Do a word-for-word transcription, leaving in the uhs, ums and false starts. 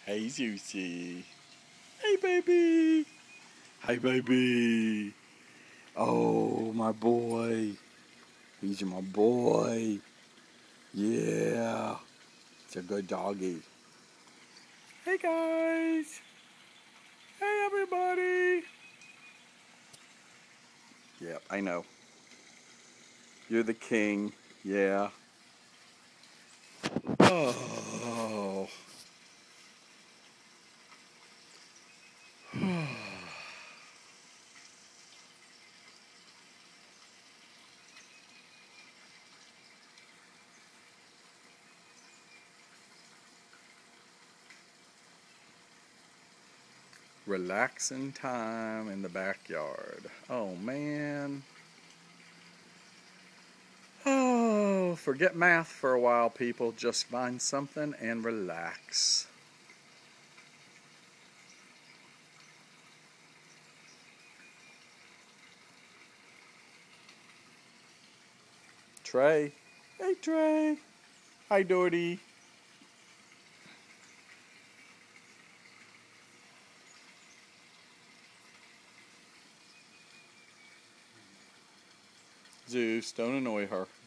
Hey, Zeusy. Hey, baby. Hi, baby. Oh, my boy. He's my boy. Yeah. It's a good doggy. Hey, guys. Hey, everybody. Yep, I know. You're the king. Yeah. Oh. Relaxing time in the backyard. Oh, man. Oh, forget math for a while, people. Just find something and relax. Trey. Hey, Trey. Hi, Doherty. Zeus, don't annoy her.